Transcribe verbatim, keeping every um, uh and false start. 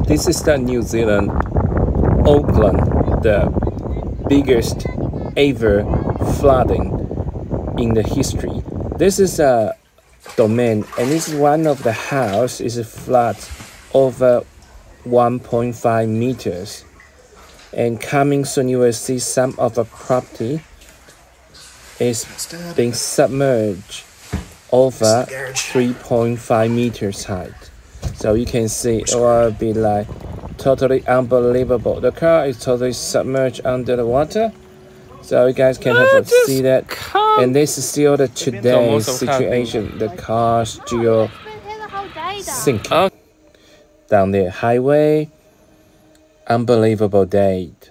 This is the New Zealand, Auckland, the biggest ever flooding in the history. This is a domain, and this is one of the house is flood over one point five meters. And coming soon, you will see some of the property is being submerged over three point five meters height. So you can see it will be like totally unbelievable. The car is totally submerged under the water. So you guys can have a see that. And this is still the today's situation. The car still sinking down the highway. Unbelievable day.